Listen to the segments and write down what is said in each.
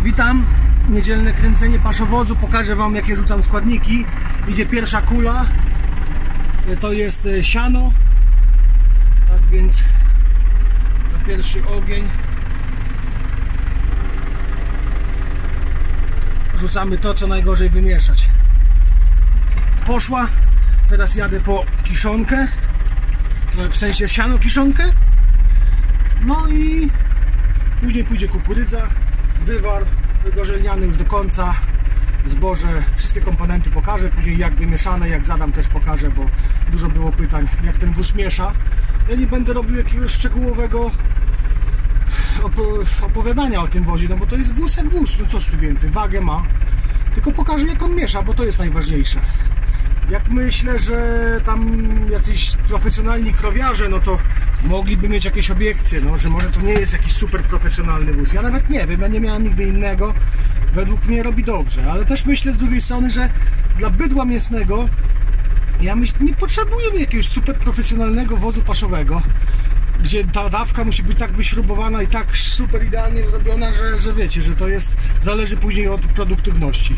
Witam, niedzielne kręcenie paszowozu. Pokażę Wam, jakie rzucam składniki. Idzie pierwsza kula, to jest siano, tak więc na pierwszy ogień rzucamy to, co najgorzej wymieszać. Poszła, teraz jadę po kiszonkę, w sensie siano kiszonkę, no i później pójdzie kukurydza, wywar wygorzelniany już do końca, zboże, wszystkie komponenty pokażę, później jak wymieszane, jak zadam też pokażę, bo dużo było pytań, jak ten wóz miesza. Ja nie będę robił jakiegoś szczegółowego opowiadania o tym wozie, no bo to jest wóz jak wóz, no cóż tu więcej, wagę ma, tylko pokażę, jak on miesza, bo to jest najważniejsze. Jak myślę, że tam jacyś profesjonalni krowiarze, no to mogliby mieć jakieś obiekcje, no, że może to nie jest jakiś super profesjonalny wóz. Ja nawet nie wiem, ja nie miałem nigdy innego. Według mnie robi dobrze, ale też myślę z drugiej strony, że dla bydła mięsnego nie potrzebujemy jakiegoś super profesjonalnego wozu paszowego, gdzie ta dawka musi być tak wyśrubowana i tak super idealnie zrobiona, że wiecie, że to jest, zależy później od produktywności.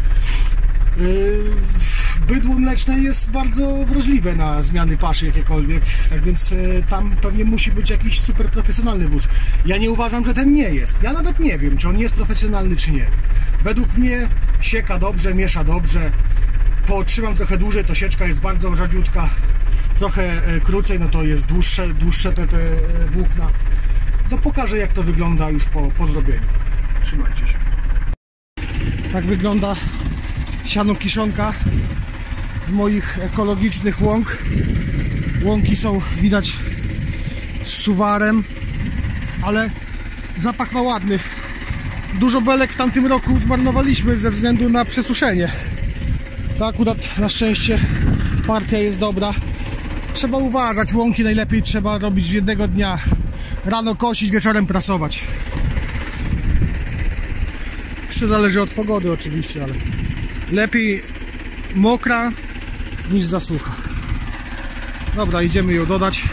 Bydło mleczne jest bardzo wrażliwe na zmiany paszy jakiekolwiek, tak więc tam pewnie musi być jakiś super profesjonalny wóz. Ja nie uważam, że ten nie jest. Ja nawet nie wiem, czy on jest profesjonalny, czy nie. Według mnie sieka dobrze, miesza dobrze. Potrzymam trochę dłużej, to sieczka jest bardzo rzadziutka. Trochę krócej, no to jest dłuższe te włókna. To pokażę, jak to wygląda już po zrobieniu. Trzymajcie się. Tak wygląda siano kiszonka z moich ekologicznych łąk. Łąki są widać z szuwarem, ale zapach ma ładny. Dużo belek w tamtym roku zmarnowaliśmy ze względu na przesuszenie. To akurat na szczęście partia jest dobra. Trzeba uważać, łąki najlepiej trzeba robić w jednego dnia. Rano kosić, wieczorem prasować. Jeszcze zależy od pogody oczywiście, ale lepiej mokra niż zasucha. Dobra, idziemy ją dodać.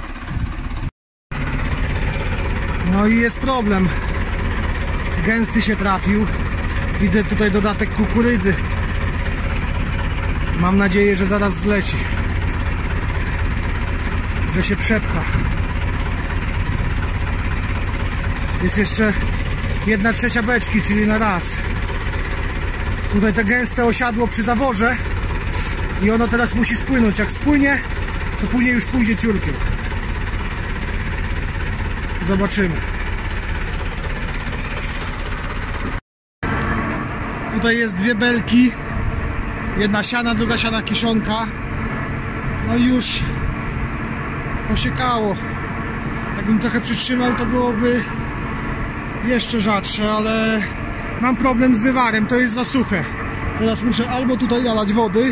No i jest problem. Gęsty się trafił. Widzę tutaj dodatek kukurydzy. Mam nadzieję, że zaraz zleci. Że się przepcha. Jest jeszcze 1/3 beczki, czyli na raz. Tutaj to gęste osiadło przy zaworze i ono teraz musi spłynąć. Jak spłynie, to później już pójdzie ciurkiem. Zobaczymy. Tutaj jest dwie belki. Jedna siana, druga siana kiszonka. No i już posiekało. Jakbym trochę przytrzymał, to byłoby jeszcze rzadsze, ale mam problem z wywarem, to jest za suche. Teraz muszę albo tutaj nalać wody,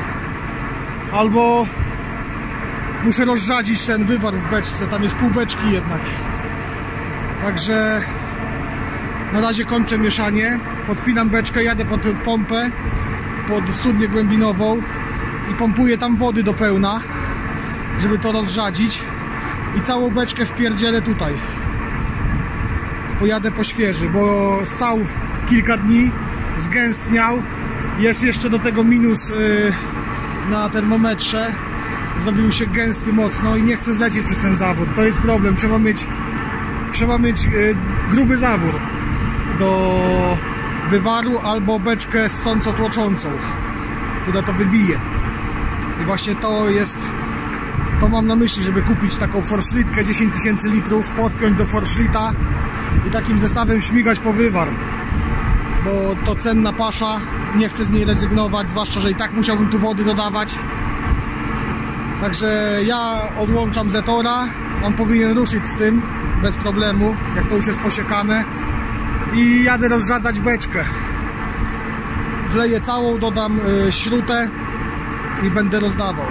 albo muszę rozrzadzić ten wywar w beczce. Tam jest pół beczki jednak. Także na razie kończę mieszanie. Podpinam beczkę, jadę pod pompę, pod studnię głębinową i pompuję tam wody do pełna, żeby to rozrzadzić. I całą beczkę wpierdzielę tutaj. Pojadę po świeży, bo stał kilka dni, zgęstniał, jest jeszcze do tego minus na termometrze, zrobił się gęsty mocno i nie chcę zlecieć przez ten zawór. To jest problem, trzeba mieć gruby zawór do wywaru albo beczkę ssąco-tłoczącą, która to wybije. I właśnie to mam na myśli, żeby kupić taką forszlitkę 10 000 litrów, podpiąć do forszlita i takim zestawem śmigać po wywar, bo to cenna pasza, nie chcę z niej rezygnować, zwłaszcza, że i tak musiałbym tu wody dodawać. Także ja odłączam Zetora, on powinien ruszyć z tym bez problemu, jak to już jest posiekane, i jadę rozrzadzać beczkę. Wleję całą, dodam śrutę i będę rozdawał.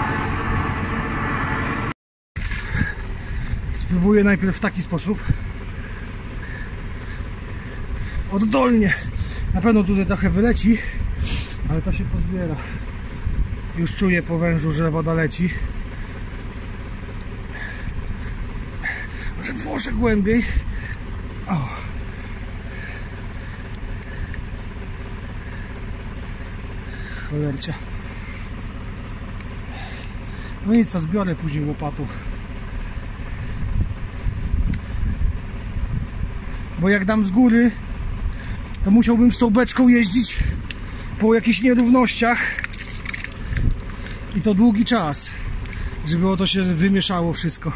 Spróbuję najpierw w taki sposób. Oddolnie. Na pewno tutaj trochę wyleci, ale to się pozbiera. Już czuję po wężu, że woda leci. Może włożę głębiej. O. cholercia. No nic, to zbiorę później łopatą. Bo jak dam z góry, to musiałbym z tą beczką jeździć po jakichś nierównościach i to długi czas, żeby to się wymieszało wszystko.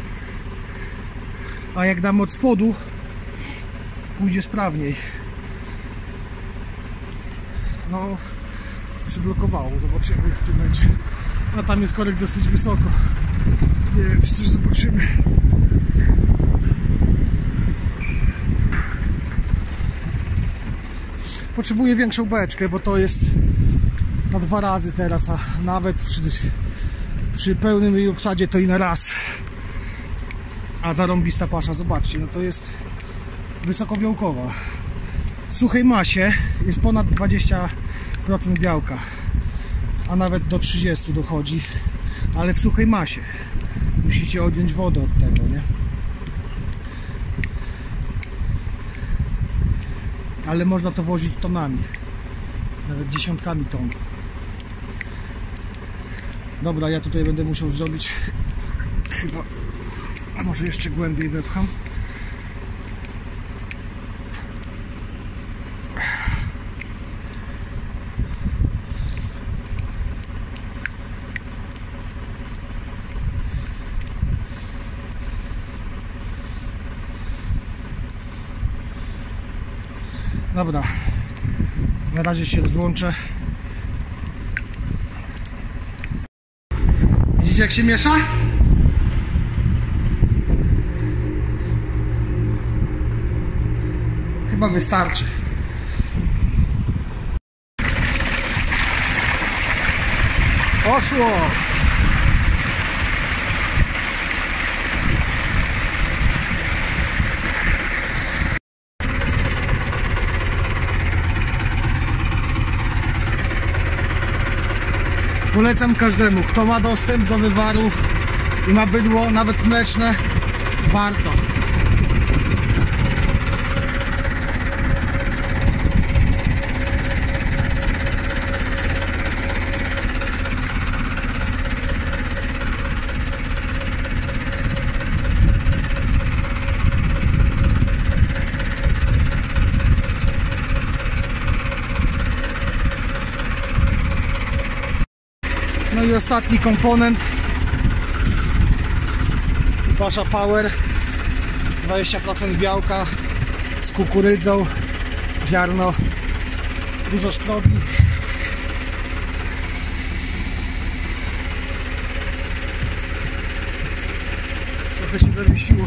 A jak dam od spodu, pójdzie sprawniej. No, przyblokowało, zobaczymy jak to będzie. A tam jest korek dosyć wysoko. Nie wiem, czy coś zobaczymy. Potrzebuję większą beczkę, bo to jest na 2 razy teraz, a nawet przy pełnym obsadzie to i na raz. A zarąbista pasza, zobaczcie, no to jest wysokobiałkowa. W suchej masie jest ponad 20% białka, a nawet do 30 dochodzi, ale w suchej masie. Musicie odjąć wodę od tego, nie? Ale można to wozić tonami, nawet dziesiątkami ton. Dobra, ja tutaj będę musiał zrobić chyba, a może jeszcze głębiej wepcham. Dobra, na razie się rozłączę. Widzicie jak się miesza? Chyba wystarczy. Poszło! Polecam każdemu, kto ma dostęp do wywarów i ma bydło, nawet mleczne, warto. No i ostatni komponent, pasza Power, 20% białka z kukurydzą, ziarno, dużo skrobi. Trochę się zawiesiło.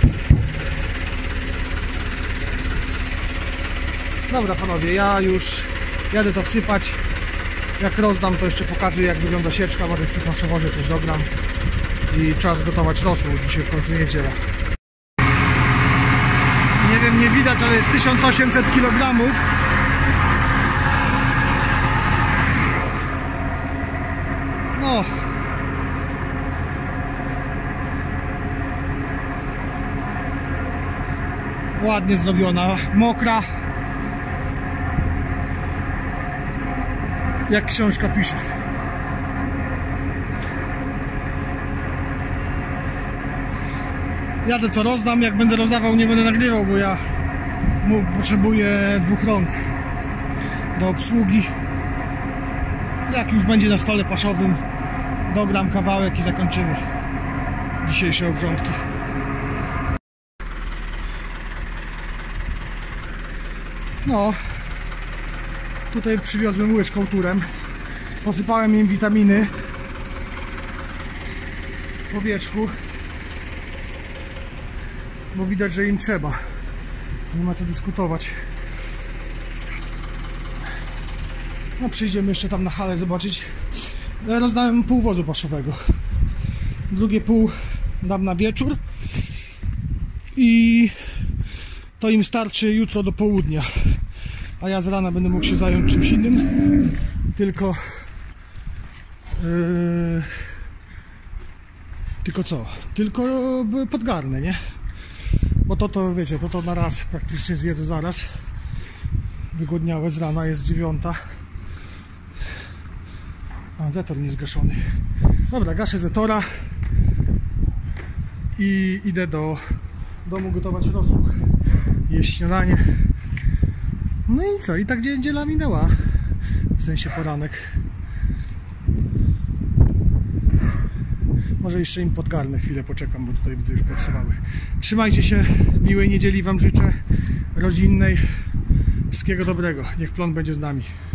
Dobra panowie, ja już jadę to wsypać. Jak rozdam, to jeszcze pokażę, jak wygląda sieczka, może w przewozie coś dogram. I czas gotować rosół, dzisiaj w końcu niedziela. Nie wiem, nie widać, ale jest 1800 kg. No. Ładnie zrobiona, mokra. Jak książka pisze. Jadę to rozdam, jak będę rozdawał, nie będę nagrywał, bo ja potrzebuję 2 rąk do obsługi. Jak już będzie na stole paszowym, dogram kawałek i zakończymy dzisiejsze obrządki. No, tutaj przywiozłem łyżką turem, posypałem im witaminy po wierzchu, bo widać, że im trzeba, nie ma co dyskutować. No, przyjdziemy jeszcze tam na halę zobaczyć. Ja rozdałem pół wozu paszowego, drugie pół dam na wieczór i to im starczy jutro do południa. A ja z rana będę mógł się zająć czymś innym. Tylko co? Tylko podgarnę, nie? Bo to wiecie, to na raz praktycznie zjedzę zaraz. Wygłodniałe z rana, jest 9. A, zetor niezgaszony. Dobra, gaszę zetora i idę do domu gotować rosół, jeść śniadanie. No i co? I tak niedziela minęła. W sensie poranek. Może jeszcze im podgarnę, chwilę poczekam, bo tutaj widzę już pracowały. Trzymajcie się, miłej niedzieli wam życzę, rodzinnej. Wszystkiego dobrego, niech plon będzie z nami.